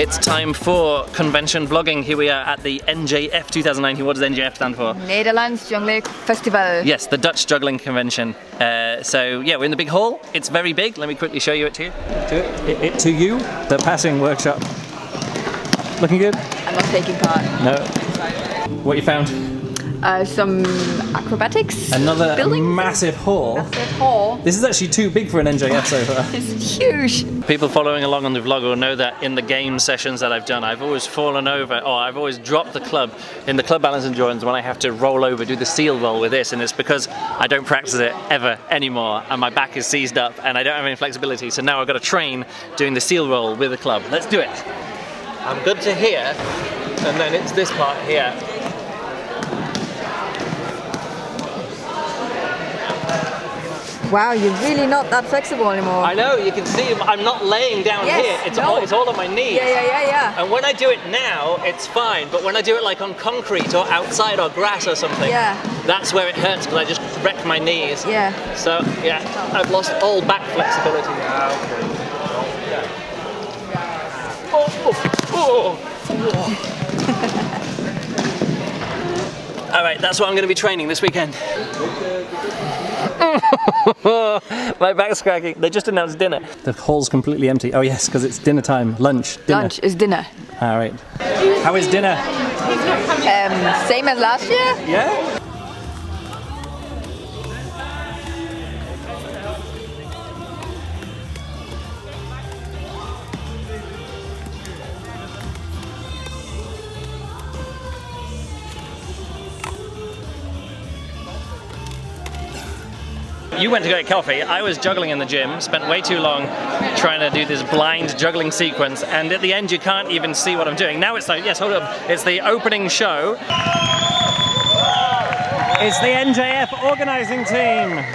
It's time for convention vlogging. Here we are at the NJF 2019. What does NJF stand for? Nederlands Juggling Festival. Yes, the Dutch Juggling Convention. So yeah, we're in the big hall. It's very big. Let me quickly show you it to you. To you, the passing workshop. Looking good? I'm not taking part. No. What you found? Some acrobatics. Another buildings. massive hall. Massive hall. This is actually too big for an NJF so far. It's huge. People following along on the vlog will know that in the game sessions that I've done, I've always fallen over, or I've always dropped the club in the club balance endurance when I have to roll over, do the seal roll with this, and it's because I don't practice it ever anymore, and my back is seized up, and I don't have any flexibility, so now I've got to train doing the seal roll with the club. Let's do it. I'm good to here, and then it's this part here. Wow, you're really not that flexible anymore. I know, you can see I'm not laying down here. It's all on my knees. Yeah. And when I do it now, it's fine. But when I do it like on concrete or outside or grass or something, that's where it hurts because I just wreck my knees. Yeah. So yeah, I've lost all back flexibility now. All right, that's what I'm going to be training this weekend. My back's cracking. They just announced dinner. The hall's completely empty. Oh yes, because it's dinner time. Lunch. Dinner. Lunch is dinner. All right. How is dinner? Same as last year? Yeah. You went to go get coffee, I was juggling in the gym, spent way too long trying to do this blind juggling sequence, and at the end you can't even see what I'm doing. Now it's like, yes, hold up, it's the opening show. It's the NJF organising team.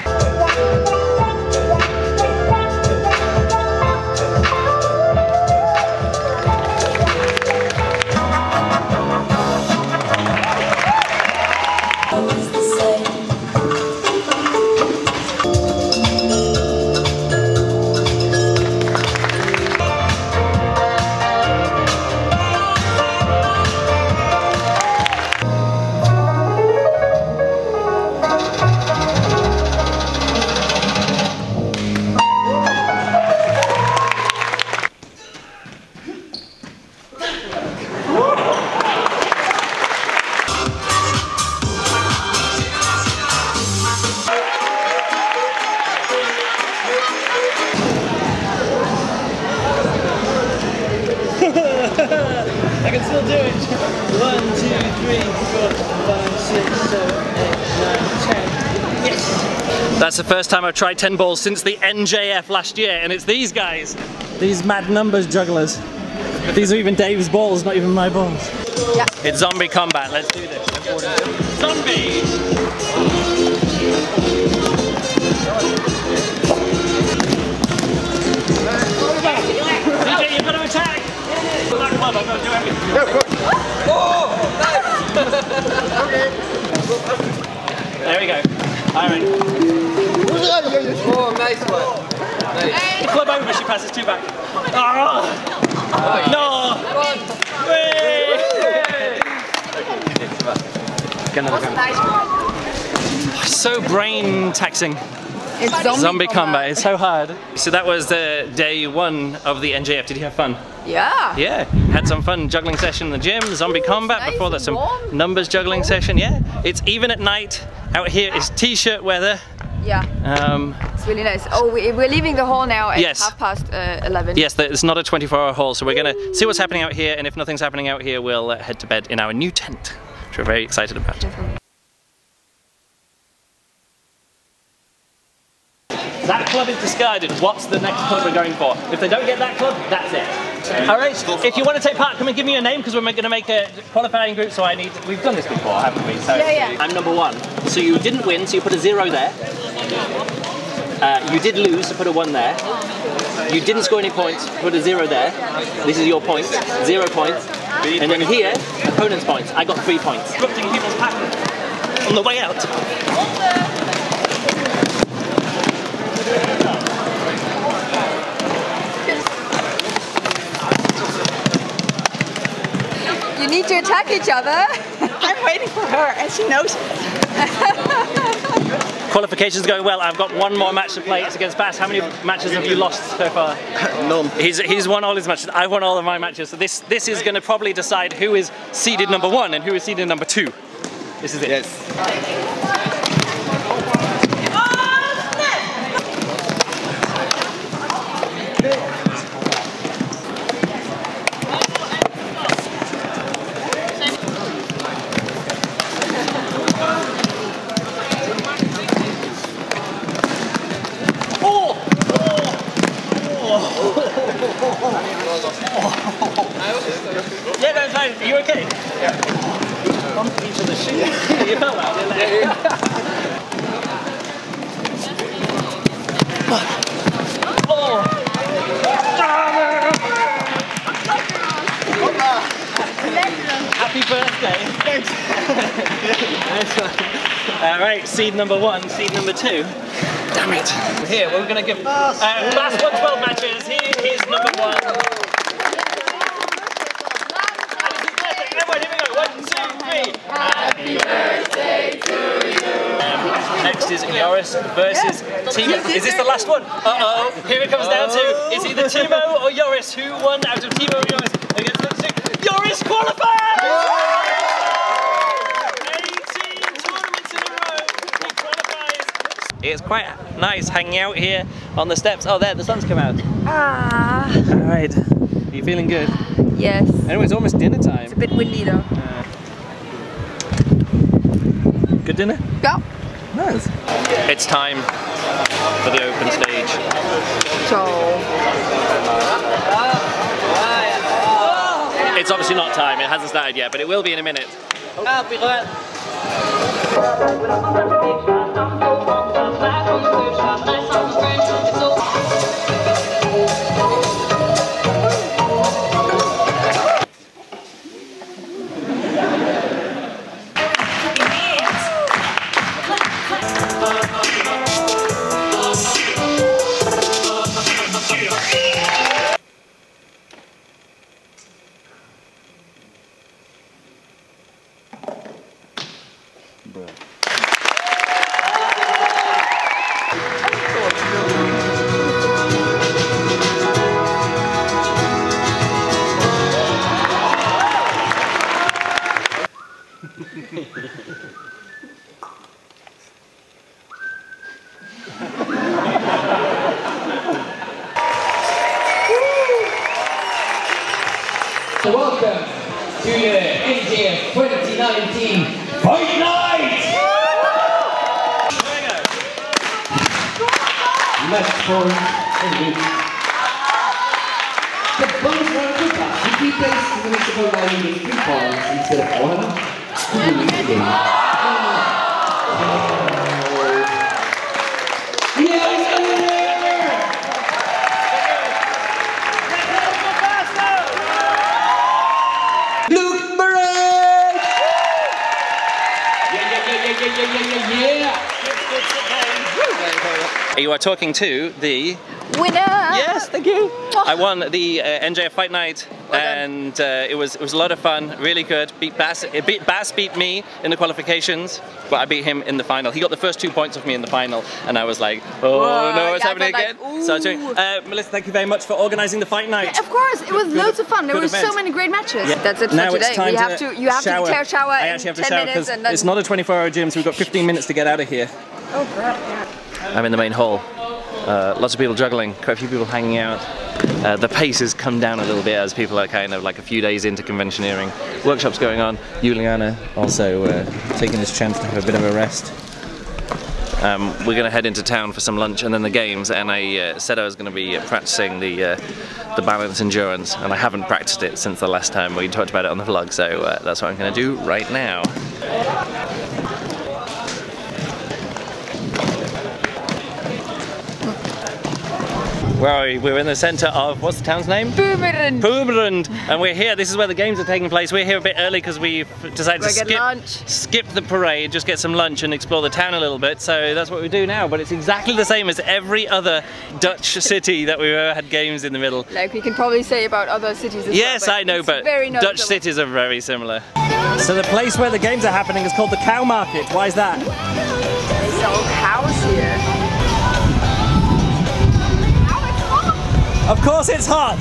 I can still do it. 1, 2, 3, 4, 5, 6, 7, 8, 9, 10. Yes! That's the first time I've tried 10 balls since the NJF last year, and it's these guys. These mad numbers jugglers. These are even Dave's balls, not even my balls. Yeah. It's zombie combat. Let's do this. Zombies! DJ, you've got to attack! I'm going to do everything. Oh, nice! Okay. There we go. Alright. Oh, nice one. Nice. Club over, she passes 2 back. Oh. No! So brain taxing. It's zombie combat. It's so hard. So that was day 1 of the NJF. Did you have fun? Yeah. Yeah. Had some fun juggling session in the gym, zombie combat. Nice. Before that, some numbers juggling session. Yeah. It's even at night. Out here is t-shirt weather. Yeah. It's really nice. Oh, we're leaving the hall now at 11:30. Yes, it's not a 24-hour hall, so we're going to see what's happening out here, and if nothing's happening out here, we'll head to bed in our new tent, which we're very excited about. That club is discarded. What's the next club we're going for? If they don't get that club, that's it. Alright, if you want to take part, come and give me your name because we're going to make a qualifying group, so we've done this before, haven't we? So yeah. I'm number 1. So you didn't win, so you put a 0 there. You did lose, so put a 1 there. You didn't score any points, put a 0 there. This is your point, 0 points. And then here, opponent's points. I got 3 points. Disrupting people's pattern on the way out. need to attack each other. I'm waiting for her, and she knows it. Qualification's going well. I've got one more match to play. It's against Bass. How many matches have you lost so far? None. He's won all his matches. I won all of my matches. So this is going to probably decide who is seeded number 1 and who is seeded number 2. This is it. Yes. Yeah, that's fine. Are you okay? Yeah. On each of the shoes. Yeah, you felt that, didn't you? Oh! Happy birthday. Thanks. Alright, seed number 1, seed number 2. Damn it. Here, we're going to give Bass won 12 matches. He is number 1. Everyone, here we go. 1, 2, 3. Happy birthday to you. Next is Joris versus Timo. Is this the last one? Uh-oh. Here it comes down to, is either Timo or Joris? Who won out of Timo or Joris? Against those two. Joris qualifies! 18 tournaments in a row. He qualifies. It's quite nice hanging out here on the steps. Oh, there, the sun's come out. Ah. All right. Are you feeling good? Yes. Anyway, it's almost dinner time. It's a bit windy though. Good dinner? Yeah. Nice. It's time for the open stage. So. It's obviously not time. It hasn't started yet, but it will be in a minute. I'll be right. Welcome to the NJF 2019 Fight Night! Let's go. The bonus round of that, you keep this to the municipal value in 3 points instead of 1 to win the game. You are talking to the winner. Yes, thank you. I won the NJF Fight Night, and it was a lot of fun. Really good. Beat Bass. Bass beat me in the qualifications, but I beat him in the final. He got the first 2 points of me in the final, and I was like, oh whoa, no, it's happening again. Like, so, Melissa, thank you very much for organising the Fight Night. Yeah, of course, it was loads of fun. There were so many great matches. Yeah. That's it for now today. It's time you have to take a shower. I actually have to shower because and then... it's not a 24-hour gym, so we've got 15 minutes to get out of here. Oh crap! Yeah. I'm in the main hall. Lots of people juggling, quite a few people hanging out. The pace has come down a little bit as people are kind of like a few days into conventioneering. Workshops going on. Juliane also taking this chance to have a bit of a rest. We're going to head into town for some lunch and then the games, and I said I was going to be practicing the balance endurance, and I haven't practiced it since the last time we talked about it on the vlog, so that's what I'm going to do right now. Where are we? We're in the centre of, what's the town's name? Purmerend. And we're here, this is where the games are taking place. We're here a bit early because we've decided to skip the parade, just get some lunch and explore the town a little bit. So that's what we do now, but it's exactly the same as every other Dutch city that we've ever had games in the middle. Like we can probably say about other cities as well. Yes, I know, but Dutch cities are very similar. So the place where the games are happening is called the Cow Market. Why is that? They sell cows here. Of course it's hot!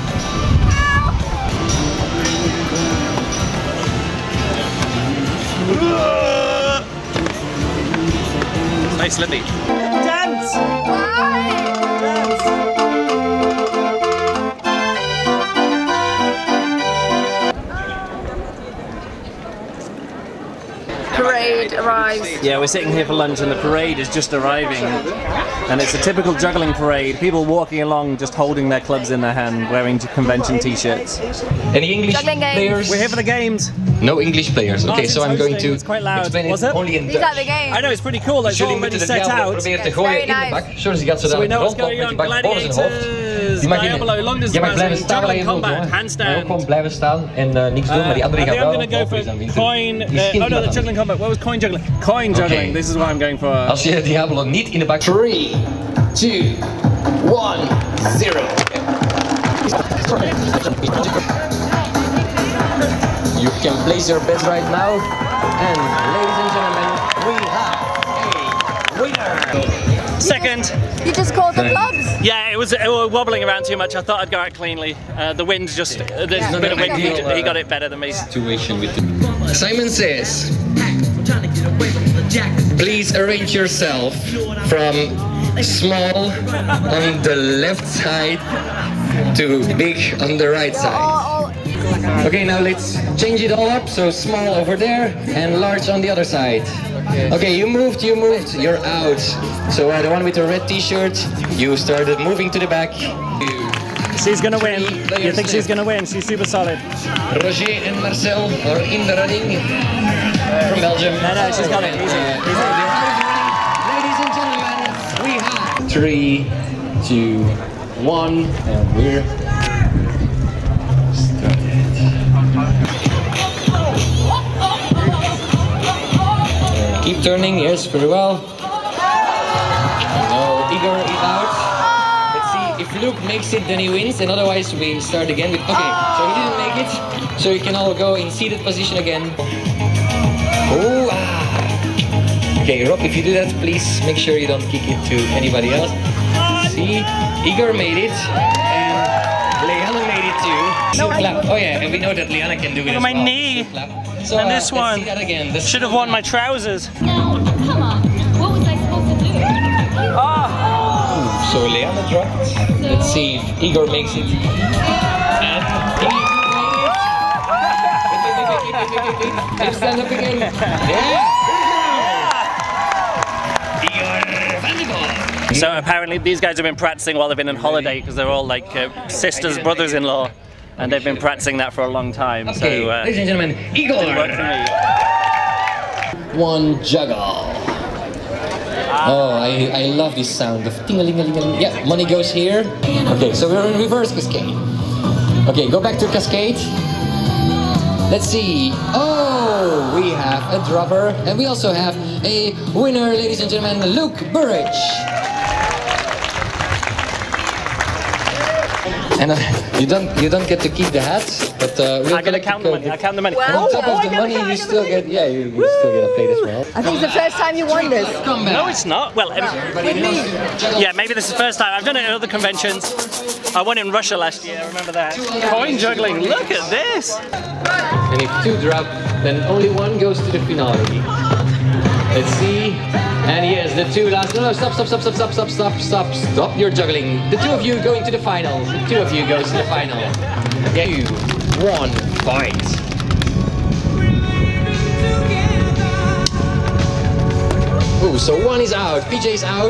It's nice slippy. Dance! Dance! Parade arrives. Yeah, we're sitting here for lunch and the parade is just arriving. And it's a typical juggling parade. People walking along just holding their clubs in their hand, wearing convention t-shirts. Any English players? We're here for the games. No English players. Okay, so I'm going to it's quite loud. explain Was it it? only in These Dutch. are the games. I know, it's pretty cool. It's already set out. Probeer te gooien in de bak. Zodat je gaat So we know what's going on. Gladiators, Diablo, long distance wrestling, juggling combat, handstand. Gewoon blijven staan en niks doen, maar die andere gaat wel. I'm going to go for coin. Oh no, the juggling combat. What was coin juggling? Coin juggling. This is what I'm going for. Als je Diablo niet in de bak. 3, 2, 1, 0. You can place your bets right now. And ladies and gentlemen, we have a winner. Second. You just called the clubs. Yeah, it was wobbling around too much. I thought I'd go out cleanly. The wind just, there's a bit of wind. He got it better than me. Situation with the... Simon says, please arrange yourself from small on the left side to big on the right side. Okay, now let's change it all up. So small over there and large on the other side. Okay, you moved, you're out. So the one with the red t-shirt, you started moving to the back. She's gonna win. You think she's gonna win? She's super solid. Roger and Marcel are in the running from Belgium. No, she's got it. Easy. Ladies and gentlemen, we have 3, 2, 1, and we're started. Keep turning, yes, very well. No, Igor is out. Let's see, if Luke makes it, then he wins, and otherwise we start again with... Okay, so he didn't make it, so you can all go in seated position again. Oh, Okay, Rob, if you do that, please make sure you don't kick it to anybody else. See, Igor made it, and Liana made it too. No, clap. Oh yeah, and we know that Liana can do it as well. My knee. So, and this one. Let's see that again. Should have worn my trousers. No, come on. What was I supposed to do? So Liana dropped. Let's see if Igor makes it. And he made it. Stand up again. Yeah. So apparently these guys have been practicing while they've been on holiday because they're all like sisters, brothers-in-law, and they've been practicing that for a long time. Okay, so, ladies and gentlemen, Igor! Didn't work for me. One juggle. Oh, I love this sound of ting-a-ling-a-ling-a-ling. Yeah, money goes here. Okay, so we're in reverse cascade. Okay, go back to cascade. Let's see. Oh, we have a dropper, and we also have a winner, ladies and gentlemen, Luke Burridge. And you don't get to keep the hats, but we're gonna count the money. I count the money. Well, on top of the money, you still get you still get a plate as well. I think it's the first time you won this. No, it's not. Well, yeah, maybe this is the first time. I've done it at other conventions. I won in Russia last year. I remember that. Coin juggling. Look at this. And if 2 drop, then only 1 goes to the finale. Let's see. And yes, the 2 last. No, stop your juggling. The 2 of you going to the final. The 2 of you goes to the final. Yeah. 2, 1, fight. Ooh, so 1 is out. PJ's out.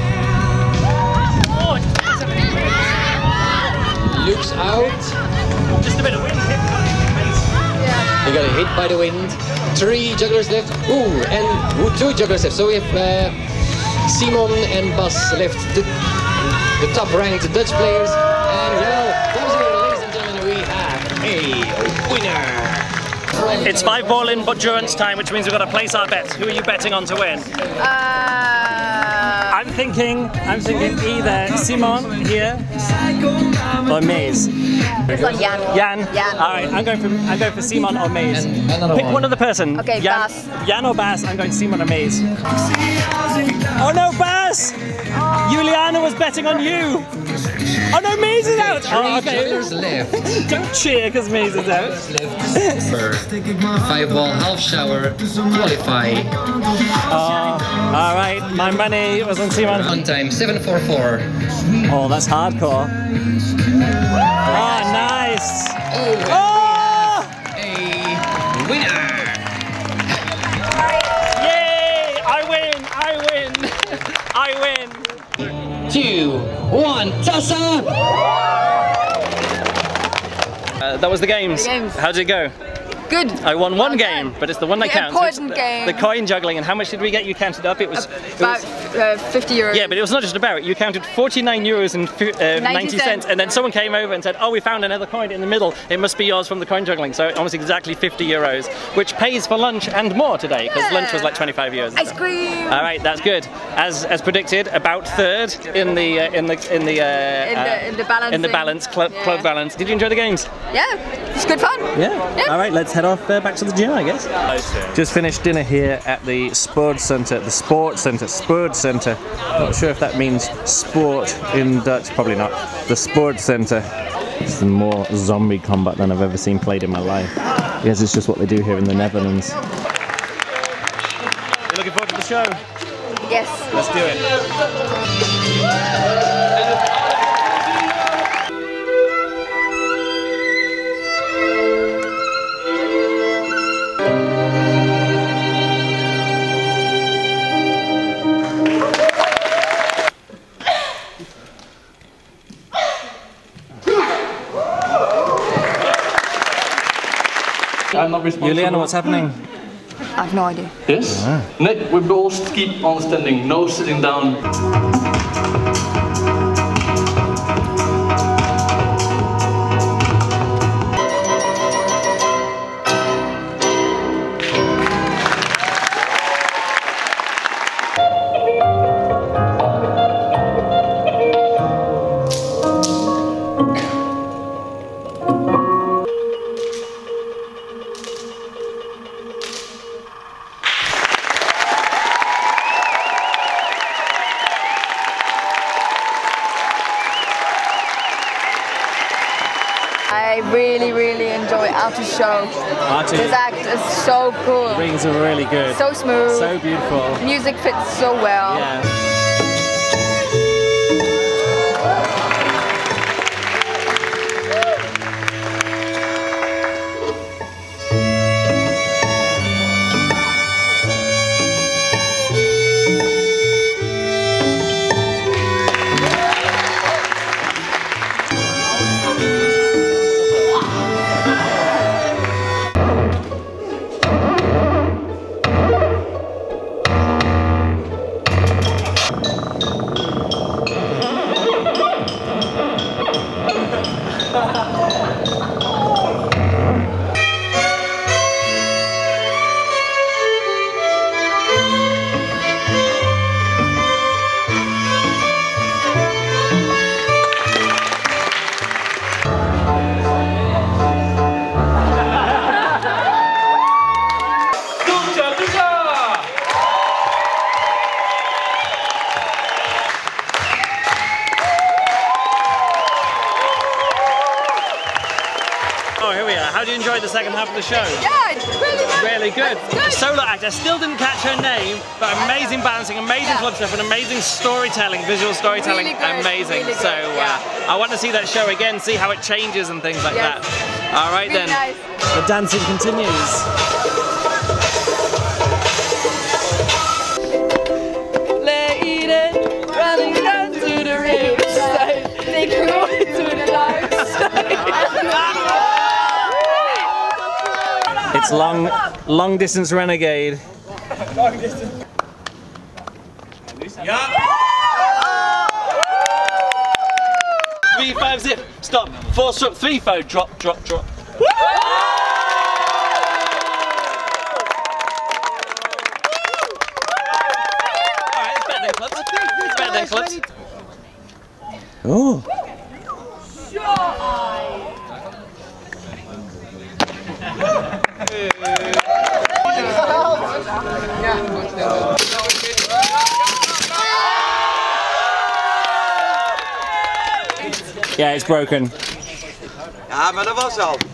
Luke's out. Just a bit of wind. He got hit by the wind. 3 jugglers left. Ooh, and 2 jugglers left. So we have Simon and Bas left. the top-ranked Dutch players. And well, once again, ladies and gentlemen, we have a winner. It's 5-ball in endurance time, which means we've got to place our bets. Who are you betting on to win? I'm thinking either Simon here or Maze. It's on Jan. Jan. All right, I'm going for Simon or Maze. Pick one other person. Okay, Jan, Bas. Jan or Bas. I'm going Simon or Maze. Oh no, Bas! Juliane was betting on you. Oh no, Maze is out. Oh, okay. Left. Don't cheer because Maze is out. 5-ball half shower qualify. All right, my money was on Simon. On time 7:44. Oh, that's hardcore. Oh, nice. Oh! A winner. Yay! I win! I win! I win! 2, 1, toss up! That was the games. How did it go? Good. I won one game, but it's the one that counts. Important game. The coin juggling. And how much did we get? You counted up. It was about 50 euros. Yeah, but it was not just about. You counted 49 euros and 90 cents, and then someone came over and said, "Oh, we found another coin in the middle. It must be yours from the coin juggling." So almost exactly 50 euros, which pays for lunch and more today because lunch was like 25 euros. Ice cream. All right, that's good. As predicted, about third in the balance club balance. Did you enjoy the games? Yeah, it's good fun. Yeah. All right, let's head off back to the gym, I guess. Just finished dinner here at the Sport Centre. Not sure if that means sport in Dutch. Probably not. The Sport Centre. It's more zombie combat than I've ever seen played in my life. I guess it's just what they do here in the Netherlands. You looking forward to the show? Yes. Let's do it. I'm not responsible. Juliane, what's happening? I have no idea. Yes? Nee, we both keep on standing, no sitting down. I really enjoy Artu's show. Artu. His act is so cool. Rings are really good. So smooth. So beautiful. Music fits so well. Yeah. How do you enjoy the second half of the show? Yeah, it's really good. The solo act, I still didn't catch her name, but amazing balancing, amazing club stuff, and amazing storytelling, visual storytelling, really amazing. Really so I want to see that show again, see how it changes and things like that. All right really then, nice. The dancing continues. Lady, running down to the riverside, take you away to the dark side. It's long distance renegade. Long distance. Yeah. 3-5 zip. Stop. 4 stroke. 3-5. Drop. Drop. Drop. Alright, it's better than clubs. It's better than clubs. Oh. Yeah, it's broken. Ja, maar dat was al.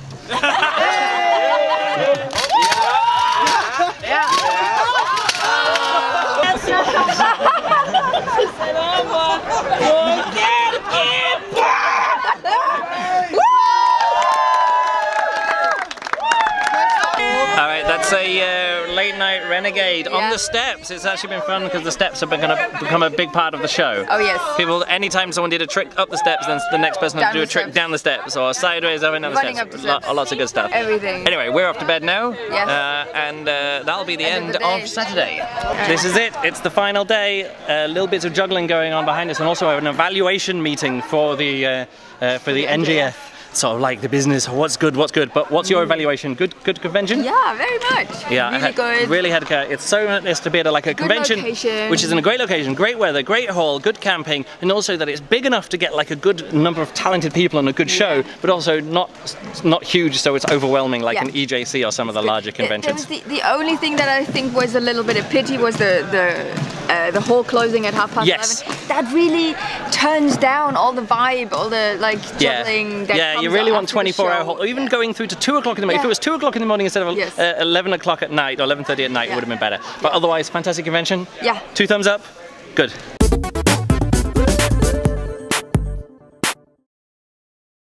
Alright, that's a late night renegade on the steps. It's actually been fun because the steps have become a big part of the show. Oh yes. People, anytime someone did a trick up the steps, then the next person had to do a trick down the steps or sideways up and down the Running steps. up the steps. Lots of good stuff. Everything. Anyway, we're off to bed now. Yes. And that'll be the end of the day. of Saturday. This is it. It's the final day. Little bits of juggling going on behind us, and also an evaluation meeting for the NGF. Sort of like the business, what's good, but what's your evaluation? Good convention? Yeah, very much. Yeah, really good. Really had it's so nice to be at like a convention, location. which is in a great location, great weather, great hall, good camping, and also that it's big enough to get like a good number of talented people on a good show, but also not huge, so it's overwhelming like an EJC or some of the larger conventions. The only thing that I think was a little bit of pity was the hall closing at 11:30. That really turns down all the vibe, all the like juggling. Yeah, you really want 24-hour hall, or even going through to 2 o'clock in the morning. If it was 2 o'clock in the morning instead of 11 o'clock at night or 11:30 at night, it would have been better. But otherwise, fantastic convention. Yeah. 2 thumbs up. Good.